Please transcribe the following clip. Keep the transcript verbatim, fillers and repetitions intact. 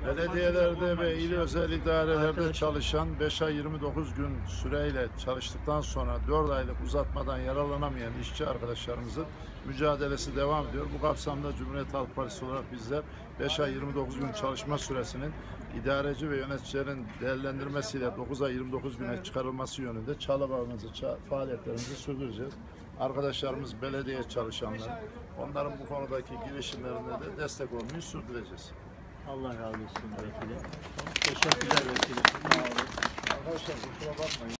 Belediyelerde ve il özel idarelerde çalışan beş ay yirmi dokuz gün süreyle çalıştıktan sonra dört aylık uzatmadan yararlanamayan işçi arkadaşlarımızın mücadelesi devam ediyor. Bu kapsamda Cumhuriyet Halk Partisi olarak bizler beş ay yirmi dokuz gün çalışma süresinin idareci ve yöneticilerin değerlendirmesiyle dokuz ay yirmi dokuz güne çıkarılması yönünde çabalarımızı, faaliyetlerimizi sürdüreceğiz. Arkadaşlarımız belediye çalışanlar, onların bu konudaki girişimlerine de destek olmayı sürdüreceğiz. Allah razı olsun vekilim. Teşekkürler vekilim. Arkadaşlar kusura bakmayın.